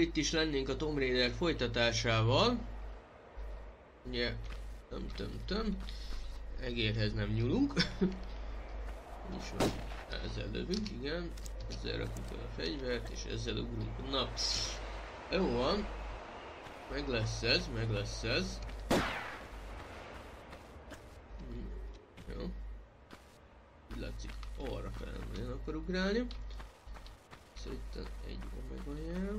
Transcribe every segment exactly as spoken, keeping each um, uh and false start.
itt is lennénk a Tomb Raider folytatásával. Ugye, töm töm töm. Egérhez nem nyúlunk. És van, ezzel lövünk, igen. Ezzel rakjuk el a fegyvert, és ezzel ugrunk. Na, jó van. Meg lesz ez, meg lesz ez. Hm, jó. Úgy látszik, arra fel nem akar ugrálni. Szerintem egy omega jel.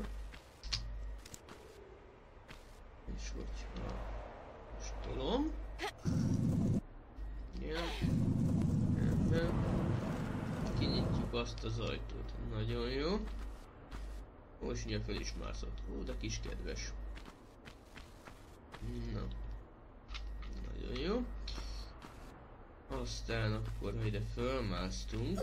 És hogyha most tolom. Igen. Ebben. Kinyitjuk azt az ajtót. Nagyon jó. Most ugye fel is mászott. Ó, de kis kedves. Na. Nagyon jó. Aztán akkor, ha ide fölmásztunk.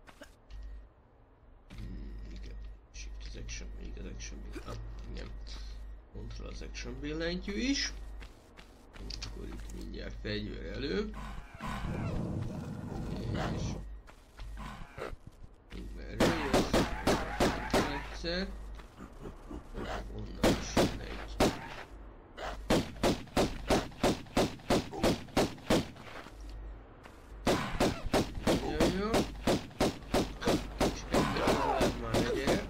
Hmm, igen. Shift az action, még az action billentyű. Ah, igen. Control az action billentyű is. Akkor itt mindjárt fegyver elő. És... merre jössz? Egyszer. Onnan is jön egy. Nagyon jó. És egyre tovább már megyek.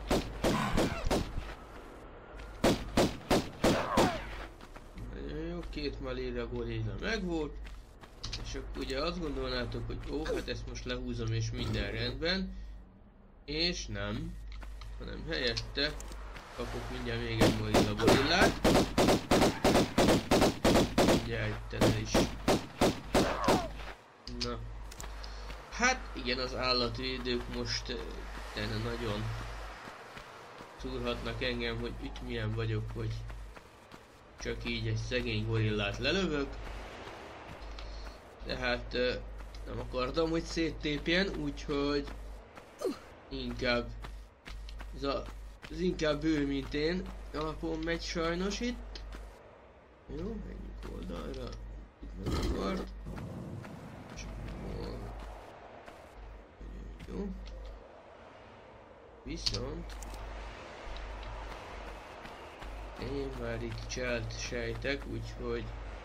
Nagyon jó, két maléra gorilla megvolt. És akkor ugye azt gondolnátok, hogy ó, hát ezt most lehúzom és minden rendben. És nem, hanem helyette kapok mindjárt még egy gorilla gorillát. Mindjárt itt el is. Na. Hát igen, az állatvédők most tenne nagyon szúrhatnak engem, hogy itt milyen vagyok, hogy csak így egy szegény gorillát lelövök. De hát nem akartam, hogy széttépjen, úgyhogy inkább ez a, ez inkább ő, mint én alapon megy sajnos itt. Jó, menjünk oldalra. Itt meg akart. Jó. Viszont én már itt cselt sejtek, úgyhogy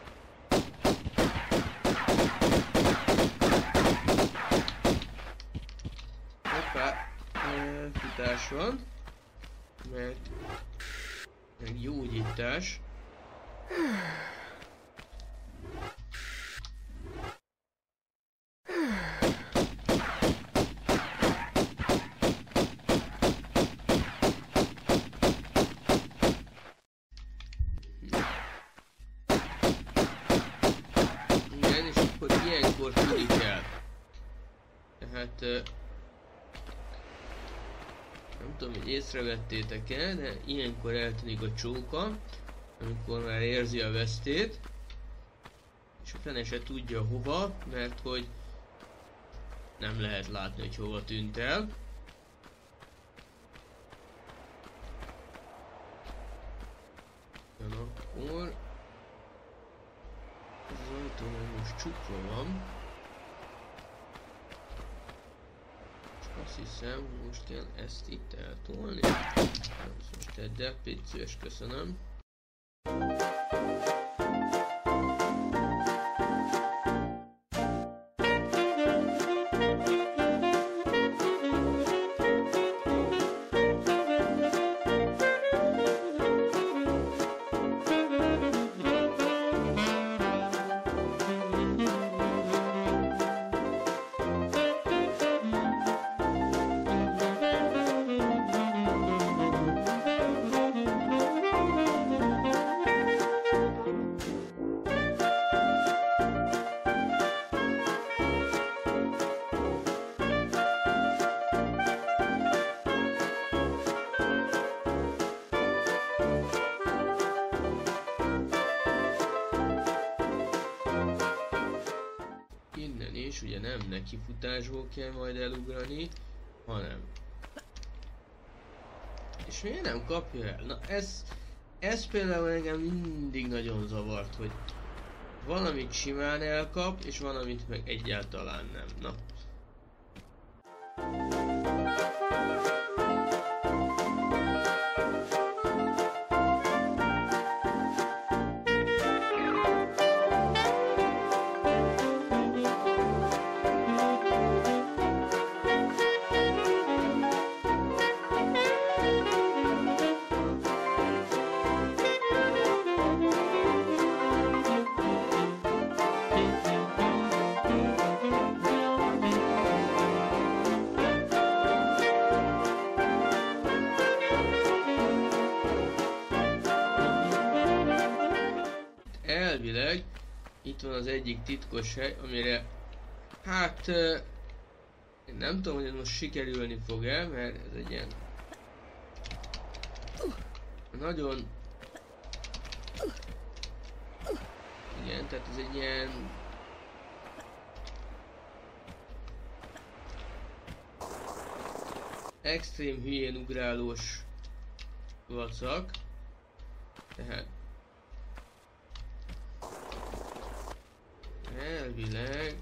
hoppá, futás van, meg, meg gyógyítás. Igen, és akkor ilyenkor tudik el. Tehát nem tudom, hogy észrevettétek-e, de ilyenkor eltűnik a csóka, amikor már érzi a vesztét, és a fene se tudja hova, mert hogy nem lehet látni, hogy hova tűnt el. Akkor ez az ajtó most csukva van. Azt hiszem, most kell ezt itt eltolni. Most tedd el, piccős, köszönöm. És ugye nem nekifutásból kell majd elugrani, hanem... És miért nem kapja el? Na ez... Ez például engem mindig nagyon zavart, hogy valamit simán elkap, és valamit meg egyáltalán nem. Na. elvileg itt van az egyik titkos hely, amire hát uh, én nem tudom, hogy ez most sikerülni fog-e, mert ez egy ilyen nagyon igen, tehát ez egy ilyen extrém hülyén ugrálós vacak, tehát elvileg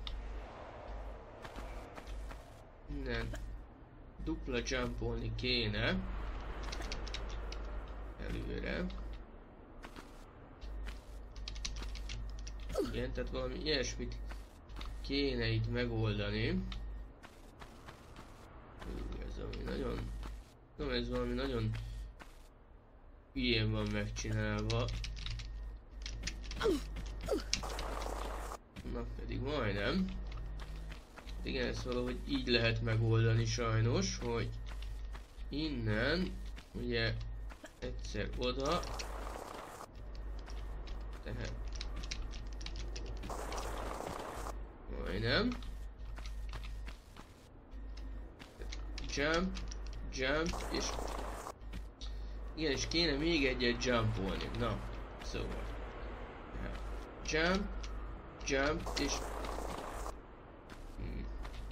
innen dupla jumpolni kéne előre. Igen, tehát valami ilyesmit kéne itt megoldani. Ez valami nagyon... Nem, ez valami nagyon hülyén van megcsinálva. Na pedig majdnem. Igen, ezt valahogy így lehet megoldani sajnos, hogy innen ugye egyszer oda, tehát majdnem jump, jump, és igen, és kéne még egyet jumpolni. Na, szóval jump, jump, és hmm.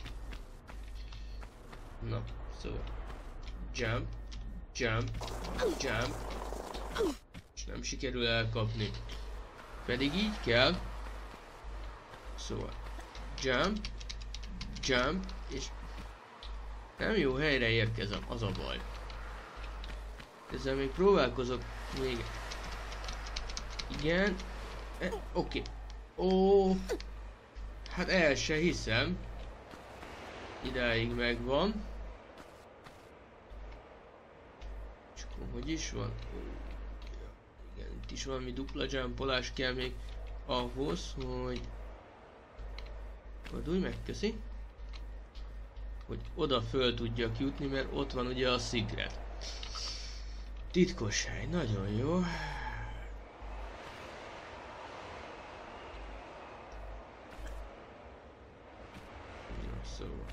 Na, szóval jump, jump, jump, és nem sikerül elkapni. Pedig így kell. Szóval jump, jump, és nem jó helyre érkezem, az a baj. Ezzel még próbálkozok még. Igen. E, Oké. Okay. Ó. Hát el se hiszem. Idáig megvan. Csak hogy is van? Ó, ja, igen, itt is valami dupla jumpolás kell még ahhoz, hogy... Fordulj meg, köszi. Hogy oda föl tudjak jutni, mert ott van ugye a secret. Titkos hely, nagyon jó. Na, szóval.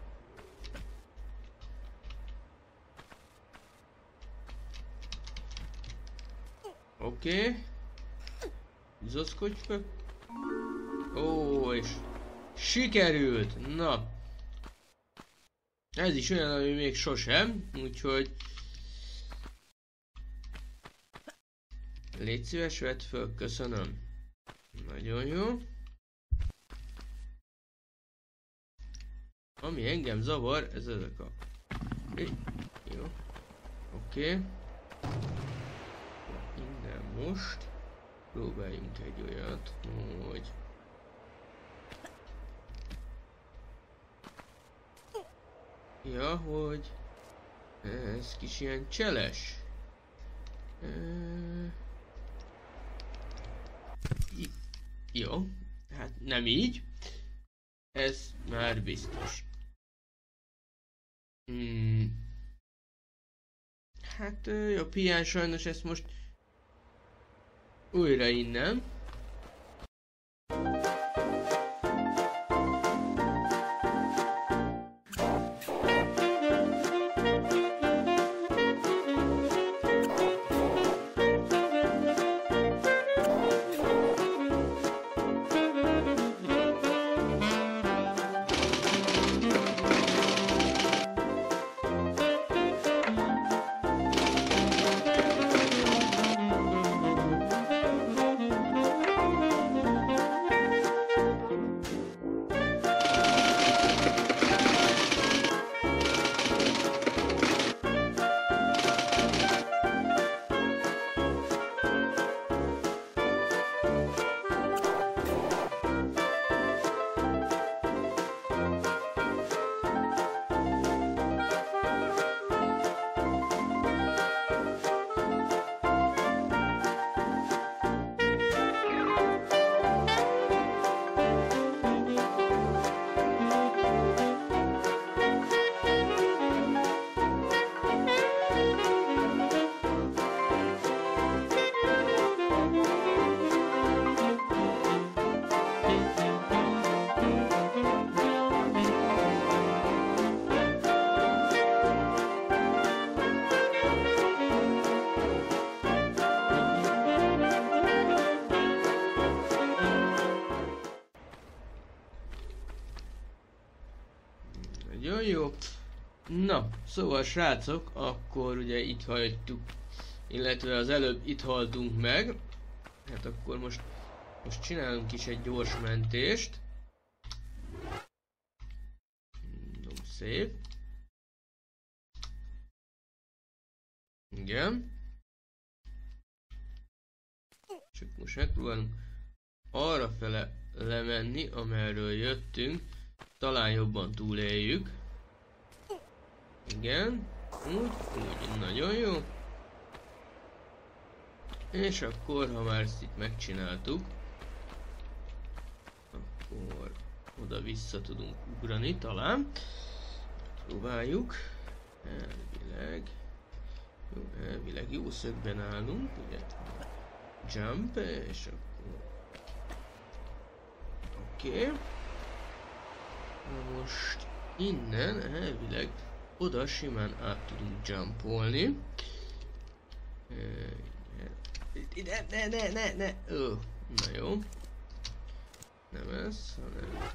Oké. Okay. Zockodj fel. Ó, és sikerült! Na. Ez is olyan, ami még sosem, úgyhogy... Légy szíves, vedd föl, köszönöm. Nagyon jó. Ami engem zavar, ez ezek a... Jó. Oké. Okay. Innen most próbáljunk egy olyat, hogy... Ja, hogy... Ez kis ilyen cseles. E... Jó, hát nem így. Ez már biztos. Hmm. Hát jó, pián sajnos ezt most újra innen. Nagyon jó. Na, szóval srácok, akkor ugye itt hagytuk, illetve az előbb itt haltunk meg. Hát akkor most, most csinálunk is egy gyors mentést. No, szép. Igen. Csak most megpróbálunk arra fele lemenni, amerről jöttünk. Talán jobban túléljük. Igen. Úgy, úgy, nagyon jó. És akkor, ha már ezt itt megcsináltuk, akkor oda-vissza tudunk ugrani talán. Próbáljuk. Elvileg. Jó, elvileg jó szögben állunk, ugye? Jump, és akkor... Oké. Okay. Na most innen elvileg oda simán át tudunk jumpolni. Ne, ne, ne, ne, ne. Ö, na jó. Nem ez, hanem...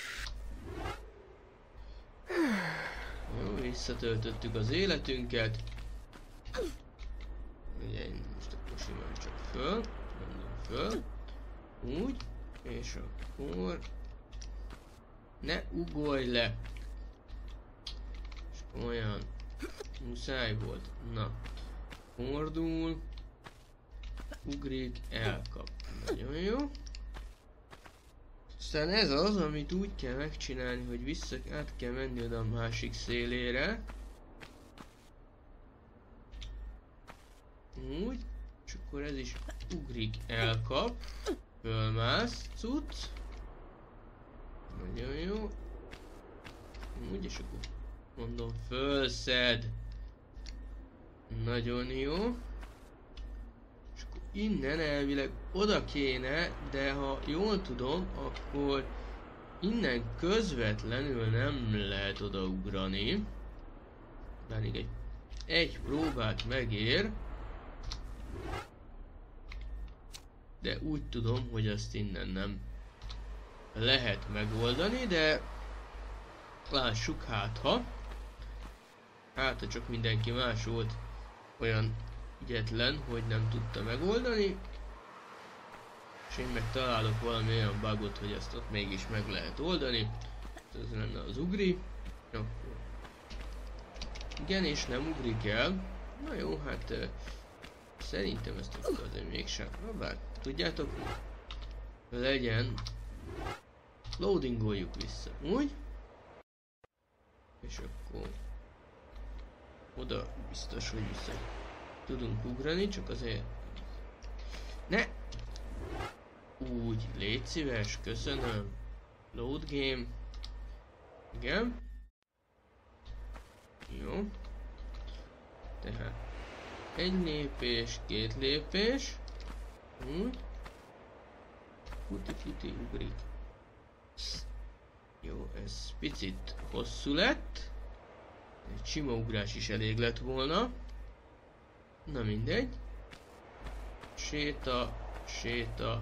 Jó, visszatöltöttük az életünket. Ugye, most akkor simán csak föl. Mondom föl. Úgy. És akkor... Ne ugorj le! És olyan... Muszáj volt. Na. Fordul. Ugrik, elkap. Nagyon jó. Aztán ez az, amit úgy kell megcsinálni, hogy vissza át kell menni oda a másik szélére. Úgy. És akkor ez is ugrik, elkap. Fölmász, cucc. Nagyon jó. Úgy, és akkor mondom, fölszed. Nagyon jó. És akkor innen elvileg oda kéne, de ha jól tudom, akkor innen közvetlenül nem lehet odaugrani. Pedig egy, egy próbát megér. De úgy tudom, hogy azt innen nem lehet megoldani, de lássuk, hát ha. Hát ha csak mindenki más volt olyan ügyetlen, hogy nem tudta megoldani. És én meg találok valami olyan bugot, hogy ezt ott mégis meg lehet oldani. Ez lenne az ugri. Akkor. Igen, és nem ugrik el. Na jó, hát uh, szerintem ezt akkor azért mégsem. Na bár, tudjátok, legyen. Loadingoljuk vissza, úgy. És akkor oda biztos, hogy vissza tudunk ugrani, csak azért... Ne! Úgy, légy szíves, köszönöm. Load game. Igen. Jó. Tehát egy lépés, két lépés. Úgy. Futi-futi ugrik. Jó, ez picit hosszú lett. Egy sima ugrás is elég lett volna. Na mindegy. Séta, séta.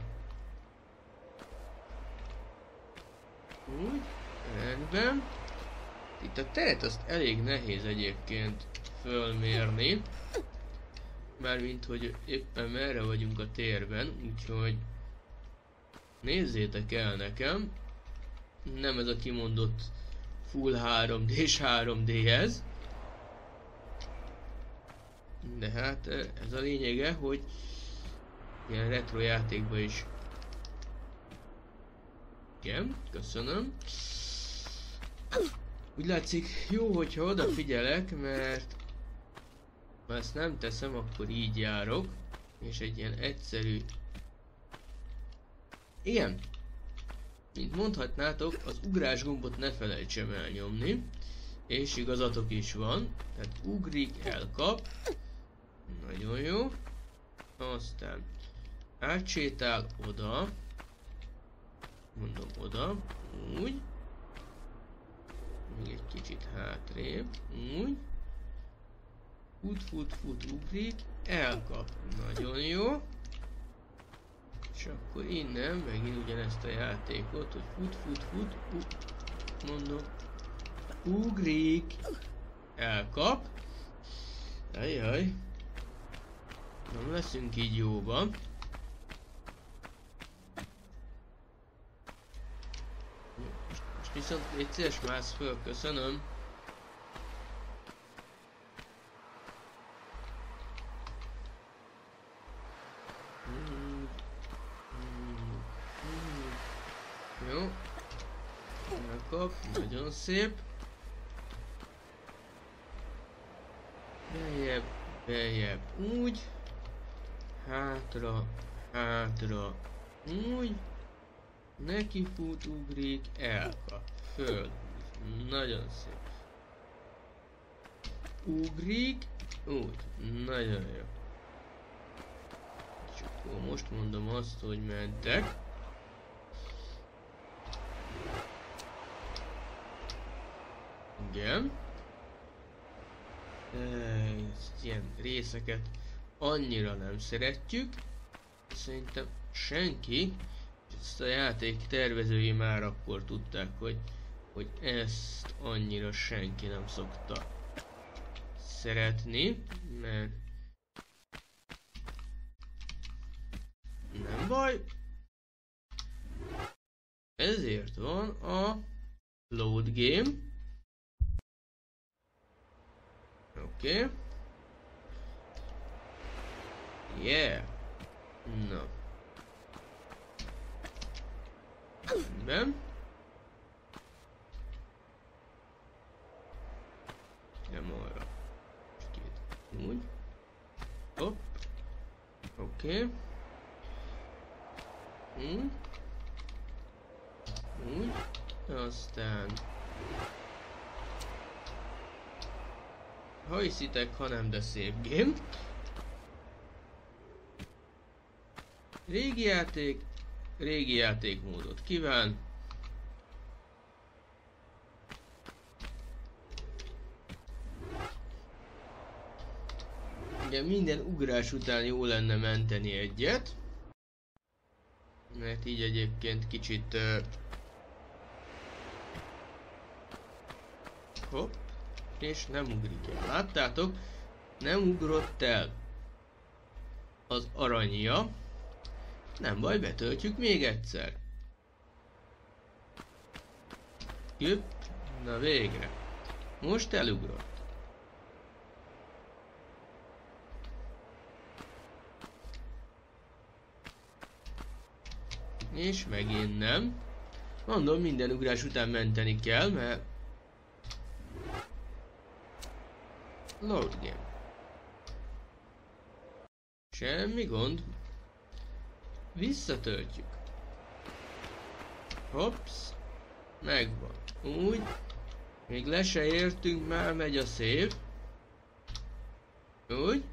Úgy, rendben. Itt a teret azt elég nehéz egyébként fölmérni. Mármint, hogy éppen merre vagyunk a térben, úgyhogy nézzétek el nekem. Nem ez a kimondott full három dés három dé-hez. De hát ez a lényege, hogy ilyen retro játékban is. Igen, köszönöm. Úgy látszik, jó, hogyha odafigyelek, mert ha ezt nem teszem, akkor így járok. És egy ilyen egyszerű... Igen. Mint mondhatnátok, az ugrás gombot ne felejtsem elnyomni. És igazatok is van. Tehát ugrik, elkap. Nagyon jó. Aztán átsétál oda. Mondom oda. Úgy. Még egy kicsit hátrébb. Úgy. Fut, fut, fut, ugrik. Elkap. Nagyon jó. És akkor innen megint ugyanezt a játékot, hogy fut, fut, fut, fut. Mondom. ugrik. Elkap. Ajjaj. Nem leszünk így jóban. Most, most viszont légy szíves, mász föl, köszönöm. Jó. Elkap, nagyon szép. Beljebb, beljebb, úgy. Hátra, hátra, úgy. Neki fut, ugrik, elkap, föl. Nagyon szép. Ugrik, úgy. Nagyon jó. És akkor most mondom azt, hogy mentek. Igen. Ezt ilyen részeket annyira nem szeretjük. Szerintem senki. Ezt a játék tervezői már akkor tudták, hogy, hogy ezt annyira senki nem szokta szeretni, mert nem baj. Ezért van a load game. Oké. Okay. Yeah. Na. Nem. Nem arra. Két. Úgy. Hopp. Oké. Okay. Úgy. Úgy. Aztán. Ha hiszitek, ha nem, de szép game. Régi játék, régi játékmódot kíván. Ugye minden ugrás után jó lenne menteni egyet. Mert így egyébként kicsit... Uh, hopp. És nem ugrik el. Láttátok? Nem ugrott el az aranyja. Nem baj, betöltjük még egyszer. Jöpp. Na végre. Most elugrott. És megint nem. Mondom, minden ugrás után menteni kell, mert load game. Semmi gond. Visszatöltjük. Hopsz. Megvan. Úgy. Még le se értünk, már megy a szép. Úgy.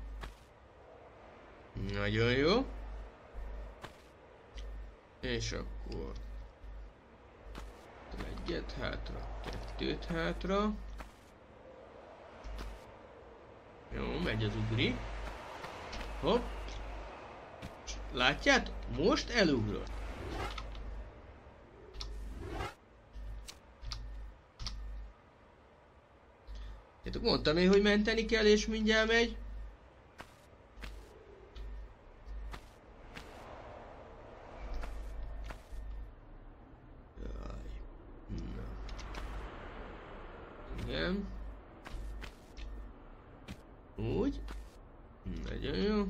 Nagyon jó. És akkor egyet hátra, kettőt hátra. Jó, megy az ugri. Hopp. Látjátok? Most elugrott. Tudjátok, mondtam én, hogy menteni kell, és mindjárt megy. Jaj. Na. Igen. Úgy. Nagyon jó.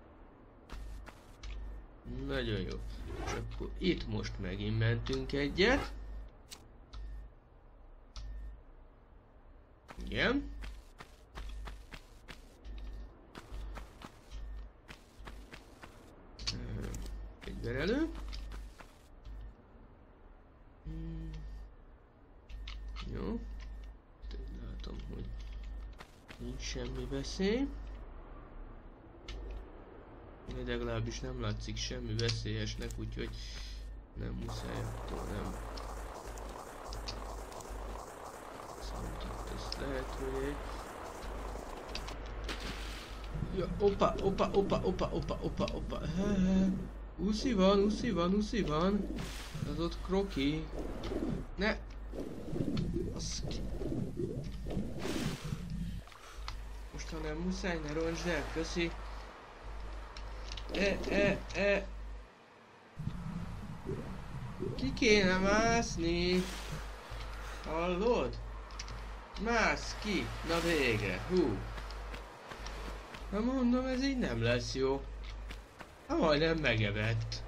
Nagyon jó. És akkor itt most megint mentünk egyet. Igen. Egyben elő. Jó. Látom, hogy nincs semmi veszély. De legalábbis nem látszik semmi veszélyesnek, úgyhogy nem muszáj attól, nem. Szerintem ezt lehet, hogy egy... Ja, opa, opa, opa, opa, opa, opa, opa. Uszi van, uszi van, uszi van. Az ott kroki. Ne! Az ki... Most ha nem muszáj, ne roncsd el, köszi. E, e, e. Ki kéne mászni? Hallod? Mász ki! Na végre! Hú! Na mondom, ez így nem lesz jó. Ha majdnem megebett.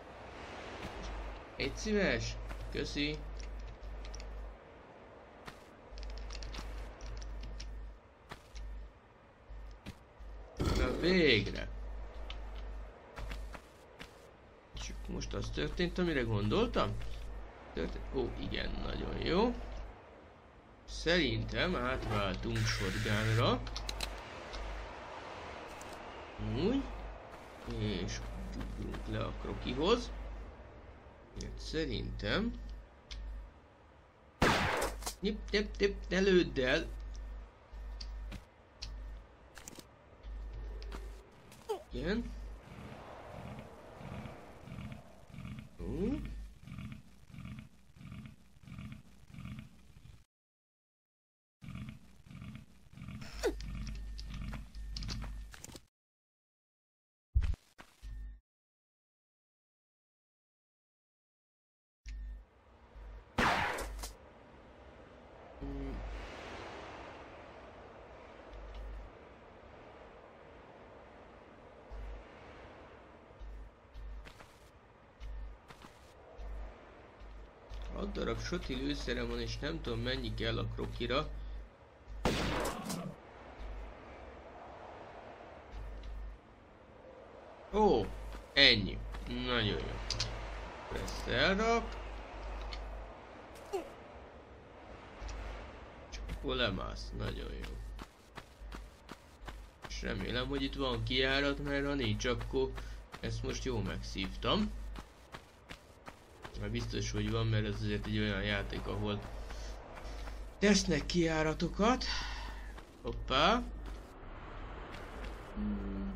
Egy szíves? Köszi. Na végre! És most az történt, amire gondoltam? Történt... Ó, igen, nagyon jó. Szerintem átváltunk shotgunra. Úgy. És tudjunk le a krokihoz. Ilyet szerintem... Nip, tip, tip, ne lődd el! Igen. Úgy. hat darab soti lőszerem van, és nem tudom mennyi kell a krokira. Ó, ennyi. Nagyon jó. Ezt elrak. Csak akkor lemász. Nagyon jó. És remélem, hogy itt van kijárat, mert ha nincs, akkor ezt most jól megszívtam. Már biztos, hogy van, mert ez azért egy olyan játék, ahol tesznek kijáratokat. Hoppá. Hmm.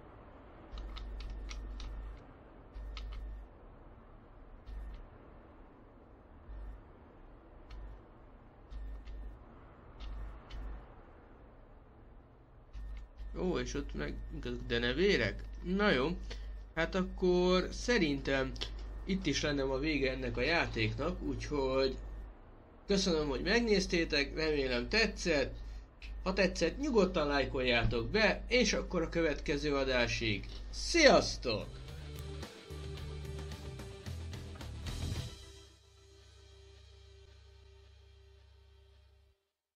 Ó, és ott meg denevérek? Na jó. Hát akkor szerintem itt is lenne a vége ennek a játéknak, úgyhogy köszönöm, hogy megnéztétek, remélem tetszett. Ha tetszett, nyugodtan lájkoljátok be, és akkor a következő adásig. Sziasztok!